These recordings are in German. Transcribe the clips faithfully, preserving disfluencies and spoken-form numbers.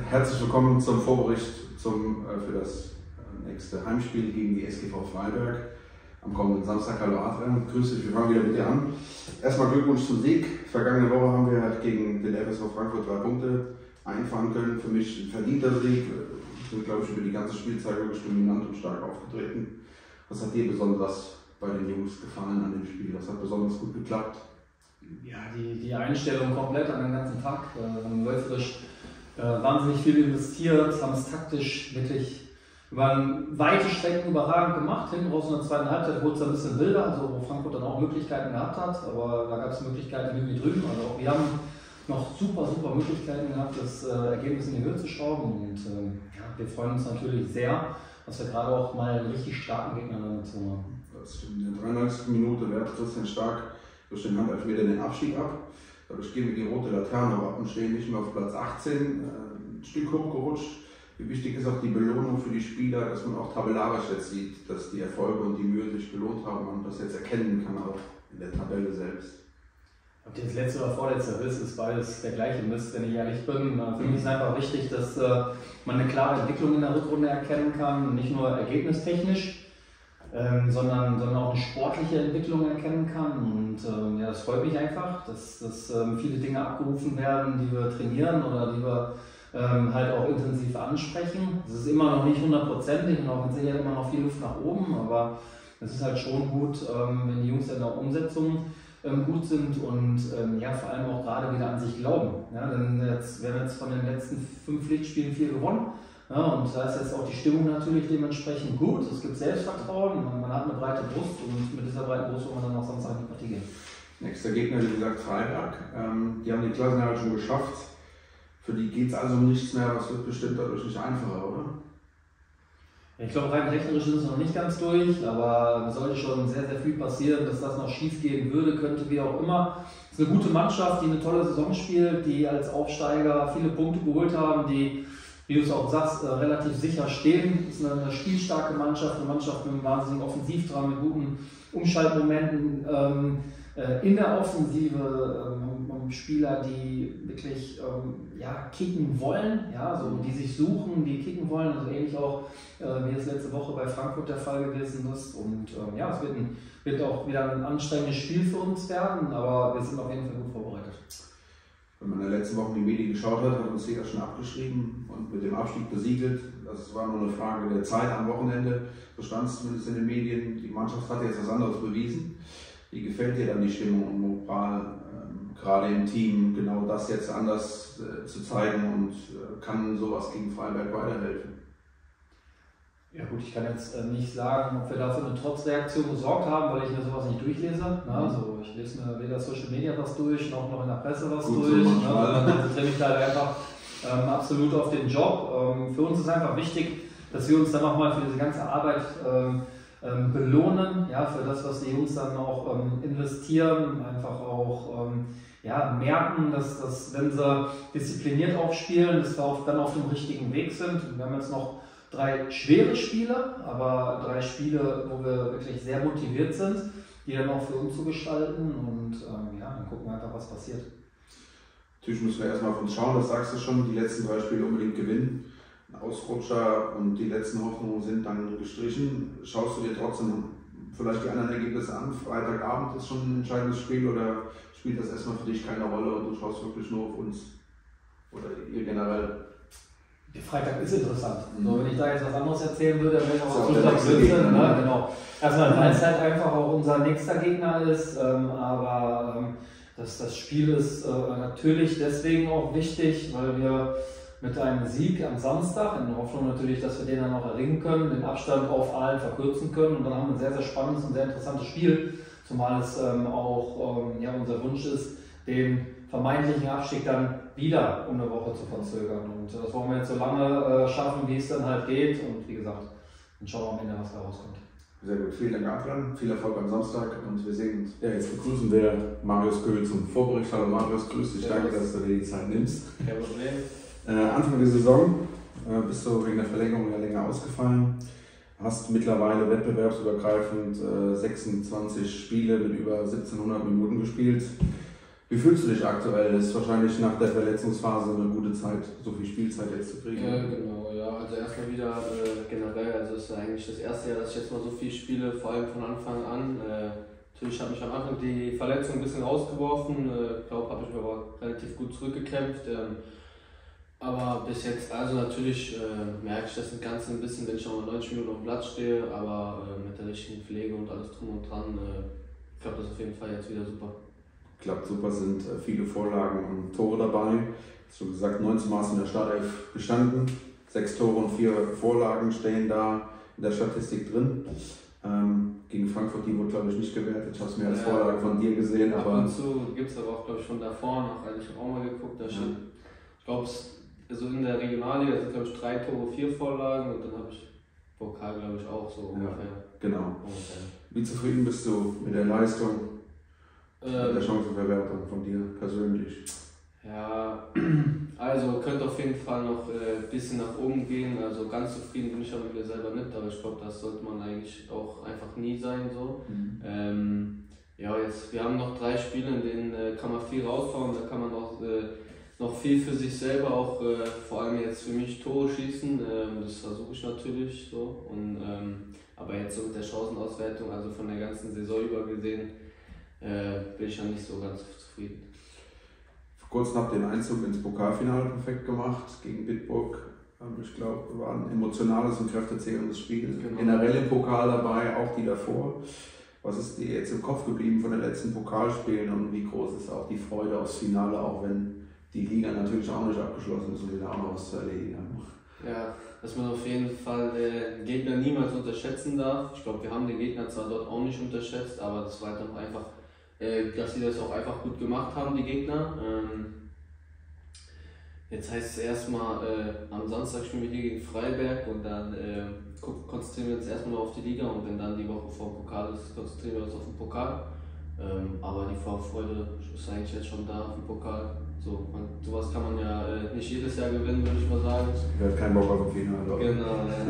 Herzlich willkommen zum Vorbericht zum, äh, für das nächste Heimspiel gegen die S G V Freiberg am kommenden Samstag. Hallo Adrian, grüß dich, wir fangen wieder mit dir an. Erstmal Glückwunsch zum Sieg. Vergangene Woche haben wir halt gegen den F S V Frankfurt drei Punkte einfahren können. Für mich ein verdienter Sieg. Wir sind, glaube ich, über die ganze Spielzeit wirklich dominant und stark aufgetreten. Was hat dir besonders bei den Jungs gefallen an dem Spiel? Was hat besonders gut geklappt? Ja, die, die Einstellung komplett an den ganzen Tag. Wir haben läuferisch äh, wahnsinnig viel investiert, haben es taktisch wirklich über weite Strecken überragend gemacht. Hinten raus in der zweiten Halbzeit wurde es ein bisschen wilder, also wo Frankfurt dann auch Möglichkeiten gehabt hat, aber da gab es Möglichkeiten irgendwie drüben. Also auch wir haben noch super, super Möglichkeiten gehabt, das äh, Ergebnis in die Höhe zu schrauben. Und äh, ja, wir freuen uns natürlich sehr, dass wir gerade auch mal einen richtig starken Gegner dazu haben. Das stimmt. In der dreiundneunzigsten Minute wehrt Christian Stark durch den Handelfmeter den Abstieg ab. Dadurch gehen wir die rote Laterne ab und stehen nicht mehr auf Platz achtzehn, äh, ein Stück hochgerutscht. Wie wichtig ist auch die Belohnung für die Spieler, dass man auch tabellarisch jetzt sieht, dass die Erfolge und die Mühe sich belohnt haben und das jetzt erkennen kann, auch in der Tabelle selbst. Ob das letzte oder vorletzte ist, ist beides der gleiche Mist, wenn ich ehrlich bin. Für mich ist einfach wichtig, dass äh, man eine klare Entwicklung in der Rückrunde erkennen kann, nicht nur ergebnistechnisch, ähm, sondern, sondern auch eine sportliche Entwicklung erkennen kann. Und ähm, ja, das freut mich einfach, dass, dass ähm, viele Dinge abgerufen werden, die wir trainieren oder die wir ähm, halt auch intensiv ansprechen. Es ist immer noch nicht hundertprozentig und auch mit Sicherheit immer noch viel Luft nach oben, aber es ist halt schon gut, ähm, wenn die Jungs in der Umsetzung ähm, gut sind und ähm, ja, vor allem auch gerade wieder an sich glauben. Ja, denn jetzt, wir haben jetzt von den letzten fünf Pflichtspielen vier gewonnen. Ja, und da ist jetzt auch die Stimmung natürlich dementsprechend gut. Es gibt Selbstvertrauen, man, man hat eine breite Brust und mit dieser breiten Brust wollen wir dann auch Samstag in die Partie gehen. Nächster Gegner, wie gesagt, Freiberg. Ähm, die haben die Klassenerhalt schon geschafft. Für die geht es also um nichts mehr, was wird bestimmt dadurch nicht einfacher, oder? Ich glaube, rein rechnerisch sind es noch nicht ganz durch, aber es sollte schon sehr, sehr viel passieren, dass das noch schief gehen würde, könnte wie auch immer. Es ist eine gute Mannschaft, die eine tolle Saison spielt, die als Aufsteiger viele Punkte geholt haben, die, wie du es auch sagst, relativ sicher stehen. Es ist eine spielstarke Mannschaft, eine Mannschaft mit einem wahnsinnigen Offensivdrang, mit guten Umschaltmomenten ähm, äh, in der Offensive, ähm, Spieler, die wirklich ähm, ja, kicken wollen, ja, so, die sich suchen, die kicken wollen, also ähnlich auch äh, wie es letzte Woche bei Frankfurt der Fall gewesen ist. Und ähm, ja, es wird, ein, wird auch wieder ein anstrengendes Spiel für uns werden, aber wir sind auf jeden Fall gut vorbereitet. Wenn man in der letzten Woche die Medien geschaut hat, hat uns jeder schon abgeschrieben und mit dem Abstieg besiegelt. Das war nur eine Frage der Zeit am Wochenende, so stand es zumindest in den Medien. Die Mannschaft hat jetzt was anderes bewiesen. Wie gefällt dir dann die Stimmung und Moral, ähm, gerade im Team, genau das jetzt anders äh, zu zeigen und äh, kann sowas gegen Freiberg weiterhelfen? Ja gut, ich kann jetzt äh, nicht sagen, ob wir dafür eine Trotzreaktion gesorgt haben, weil ich mir sowas nicht durchlese. Ne? Also ich lese mir weder Social Media was durch, noch, noch in der Presse was gut durch. So ne? Dann konzentriere ich halt einfach ähm, absolut auf den Job. Ähm, für uns ist einfach wichtig, dass wir uns dann nochmal für diese ganze Arbeit ähm, ähm, belohnen, ja, für das, was die Jungs dann auch ähm, investieren, einfach auch ähm, ja, merken, dass, dass wenn sie diszipliniert aufspielen, dass wir auch dann auf dem richtigen Weg sind. Wir haben jetzt noch drei schwere Spiele, aber drei Spiele, wo wir wirklich sehr motiviert sind, die dann auch für uns zu gestalten und ähm, ja, dann gucken wir einfach, was passiert. Natürlich müssen wir erstmal auf uns schauen, das sagst du schon, die letzten drei Spiele unbedingt gewinnen. Ein Ausrutscher und die letzten Hoffnungen sind dann gestrichen. Schaust du dir trotzdem vielleicht die anderen Ergebnisse an? Freitagabend ist schon ein entscheidendes Spiel oder spielt das erstmal für dich keine Rolle und du schaust wirklich nur auf uns? Oder ihr generell? Der Freitag ist interessant. Mhm. So, wenn ich da jetzt was anderes erzählen würde, dann wäre ich auch so total Blödsinn. Ne? Genau. Erstmal, weil es halt einfach auch unser nächster Gegner ist, ähm, aber ähm, das, das Spiel ist äh, natürlich deswegen auch wichtig, weil wir mit einem Sieg am Samstag, in der Hoffnung natürlich, dass wir den dann noch erringen können, den Abstand auf Aalen verkürzen können und dann haben wir ein sehr, sehr spannendes und sehr interessantes Spiel, zumal es ähm, auch ähm, ja, unser Wunsch ist, den vermeintlichen Abstieg dann wieder um eine Woche zu verzögern. Und das wollen wir jetzt so lange äh, schaffen, wie es dann halt geht. Und wie gesagt, dann schauen wir am Ende, was da rauskommt. Sehr gut, vielen Dank Adrian, viel Erfolg am Samstag und wir sehen uns. Ja, jetzt begrüßen wir Marius Köhl zum Vorbericht. Hallo Marius, grüß dich, danke, dass du dir die Zeit nimmst. Kein Problem. Äh, Anfang der Saison äh, bist du wegen der Verlängerung ja länger ausgefallen. Hast mittlerweile wettbewerbsübergreifend äh, sechsundzwanzig Spiele mit über siebzehnhundert Minuten gespielt. Wie fühlst du dich aktuell? Das ist wahrscheinlich nach der Verletzungsphase eine gute Zeit, so viel Spielzeit jetzt zu kriegen. Ja, genau, ja. Also erstmal wieder äh, generell, also es ist eigentlich das erste Jahr, dass ich jetzt mal so viel spiele, vor allem von Anfang an. Äh, natürlich habe ich am Anfang die Verletzung ein bisschen rausgeworfen, äh, glaube habe ich mir aber relativ gut zurückgekämpft. Ähm, aber bis jetzt, also natürlich äh, merke ich das Ganze ein bisschen, wenn ich noch mal neunzig Minuten auf dem Platz stehe, aber äh, mit der richtigen Pflege und alles drum und dran, äh, klappt das auf jeden Fall jetzt wieder super. Klappt super, sind äh, viele Vorlagen und Tore dabei. Hast du gesagt, neunzehn Mal in der Startelf gestanden, sechs Tore und vier Vorlagen stehen da in der Statistik drin. Ähm, gegen Frankfurt, die wurde glaube ich nicht gewertet, ich habe es mir als ja, Vorlage von dir gesehen. Ab aber und zu gibt es aber auch glaube ich von davor noch, also ich habe auch mal geguckt, da ja. steht, ich glaube so in der Regionalliga sind glaube ich drei Tore, vier Vorlagen und dann habe ich Pokal glaube ich auch so ja, ungefähr. Genau. ungefähr. Wie zufrieden bist du mit der Leistung, Ähm, mit der Chancenverwertung von dir persönlich? Ja, also könnte auf jeden Fall noch ein äh, bisschen nach oben gehen. Also ganz zufrieden bin ich aber mit mir selber nicht, aber ich glaube, das sollte man eigentlich auch einfach nie sein. So. Mhm. Ähm, ja, jetzt, wir haben noch drei Spiele, in denen äh, kann man viel raushauen, da kann man auch äh, noch viel für sich selber, auch äh, vor allem jetzt für mich Tore schießen. Ähm, das versuche ich natürlich so. Und, ähm, aber jetzt so mit der Chancenauswertung, also von der ganzen Saison über gesehen, äh, bin ich ja nicht so ganz zufrieden. Vor kurzem habt ihr den Einzug ins Pokalfinale perfekt gemacht gegen Bitburg. Ich glaube, war ein emotionales und kräftezehrendes Spiel. Genau. Generell im Pokal dabei, auch die davor. Was ist dir jetzt im Kopf geblieben von den letzten Pokalspielen und wie groß ist auch die Freude aufs Finale, auch wenn die Liga natürlich auch nicht abgeschlossen ist und wir da auch noch was zu erledigen haben? Ja, dass man auf jeden Fall den Gegner niemals unterschätzen darf. Ich glaube, wir haben den Gegner zwar dort auch nicht unterschätzt, aber das war dann einfach, äh, dass sie das auch einfach gut gemacht haben, die Gegner. Ähm, jetzt heißt es erstmal, äh, am Samstag spielen wir hier gegen Freiberg und dann äh, konzentrieren wir uns erstmal auf die Liga und wenn dann die Woche vor dem Pokal ist, konzentrieren wir uns auf den Pokal. Ähm, aber die Vorfreude ist eigentlich jetzt schon da auf dem Pokal. So, man, sowas kann man ja äh, nicht jedes Jahr gewinnen, würde ich mal sagen. Ihr habt keinen Bock auf ein Finale, oder? Genau, ja.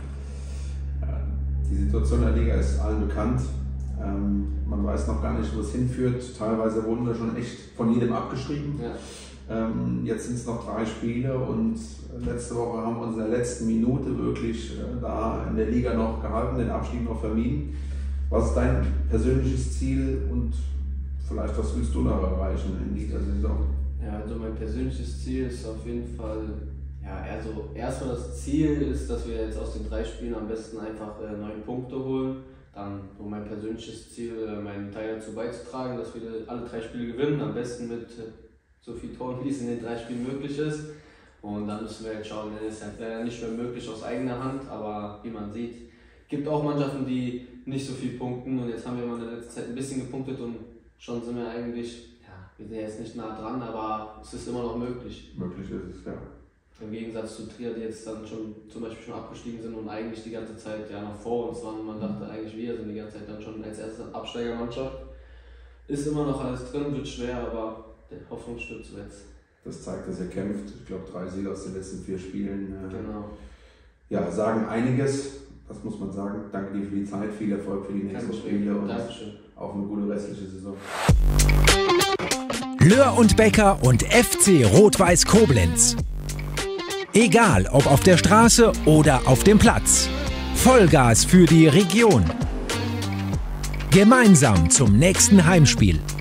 Die Situation der Liga ist allen bekannt. Ähm, man weiß noch gar nicht, wo es hinführt. Teilweise wurden wir schon echt von jedem abgeschrieben. Ja. Ähm, jetzt sind es noch drei Spiele und letzte Woche haben wir uns in der letzten Minute wirklich äh, da in der Liga noch gehalten, den Abstieg noch vermieden. Was ist dein persönliches Ziel und vielleicht was willst du noch erreichen in dieser Saison? Ja, also mein persönliches Ziel ist auf jeden Fall, ja, also erstmal das Ziel ist, dass wir jetzt aus den drei Spielen am besten einfach äh, neun Punkte holen. Dann so mein persönliches Ziel, äh, meinen Teil dazu beizutragen, dass wir alle drei Spiele gewinnen, am besten mit äh, so viel Toren, wie es in den drei Spielen möglich ist. Und dann müssen wir jetzt schauen, das ist ja leider nicht mehr möglich aus eigener Hand, aber wie man sieht, gibt auch Mannschaften, die nicht so viel punkten und jetzt haben wir mal in der letzten Zeit ein bisschen gepunktet und schon sind wir eigentlich, ja, wir sind jetzt nicht nah dran, aber es ist immer noch möglich. Möglich ist es, ja. Im Gegensatz zu Trier, die jetzt dann schon zum Beispiel schon abgestiegen sind und eigentlich die ganze Zeit ja noch vor uns waren. Man dachte eigentlich, wir sind die ganze Zeit dann schon als erste Absteigermannschaft. Ist immer noch alles drin, wird schwer, aber der Hoffnung stirbt zuletzt. Das zeigt, dass er kämpft. Ich glaube, drei Siege aus den letzten vier Spielen. Äh, Genau. Ja, sagen einiges. Das muss man sagen. Danke dir für die Zeit, viel Erfolg für die nächsten Spiele und Dankeschön. auch eine gute restliche Saison. Löhr und Becker und F C Rot-Weiß Koblenz. Egal ob auf der Straße oder auf dem Platz. Vollgas für die Region. Gemeinsam zum nächsten Heimspiel.